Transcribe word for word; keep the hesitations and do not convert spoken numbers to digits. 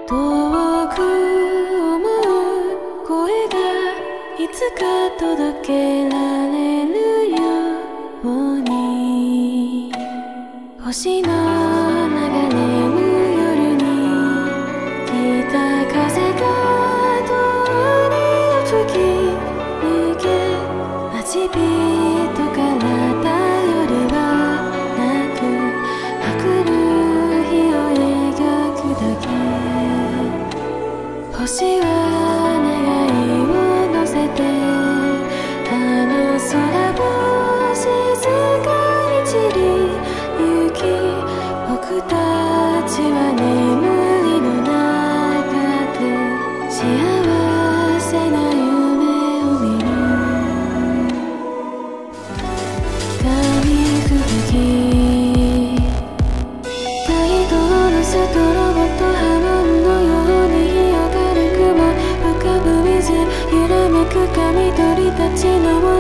遠く思う声がいつか届けられるように、星の流れる夜に北風が通りを吹き抜け、待ち人から頼りはなく明くる日を描くだけ。星は願いを乗せてあの空を静かに散りゆき、僕たちは眠りの中で幸せな夢を見る。紙吹雪街灯のストロボと波紋のように広がる雲、浮かぶ水揺らめく髪鳥たちの